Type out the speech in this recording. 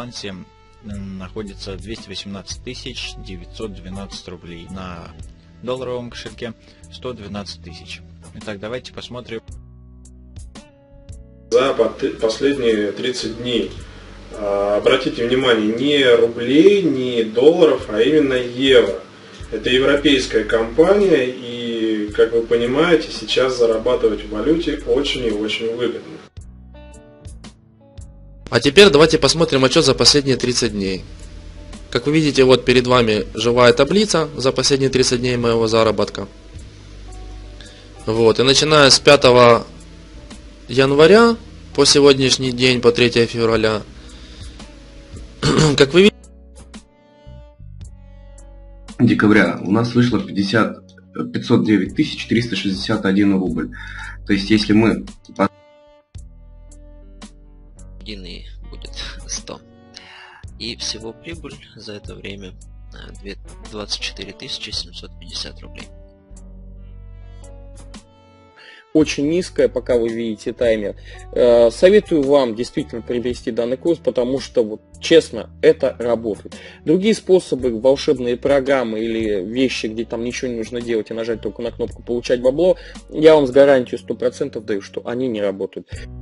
балансе находится 218 912 рублей. На долларовом кошельке 112 тысяч. Итак, давайте посмотрим. За последние 30 дней, обратите внимание, не рублей, не долларов, а именно евро. Это европейская компания, и, как вы понимаете, сейчас зарабатывать в валюте очень и очень выгодно. А теперь давайте посмотрим отчет за последние 30 дней. Как вы видите, вот перед вами живая таблица за последние 30 дней моего заработка. Вот, и начиная с 5 января по сегодняшний день, по 3 февраля, как вы видите, декабря у нас вышло 509 361 рубль. То есть, если мы... И будет 100. И всего прибыль за это время 24 750 рублей. Очень низкая, пока вы видите таймер. Советую вам действительно приобрести данный курс, потому что, вот, честно, это работает. Другие способы, волшебные программы или вещи, где там ничего не нужно делать и нажать только на кнопку «Получать бабло», я вам с гарантией 100% даю, что они не работают.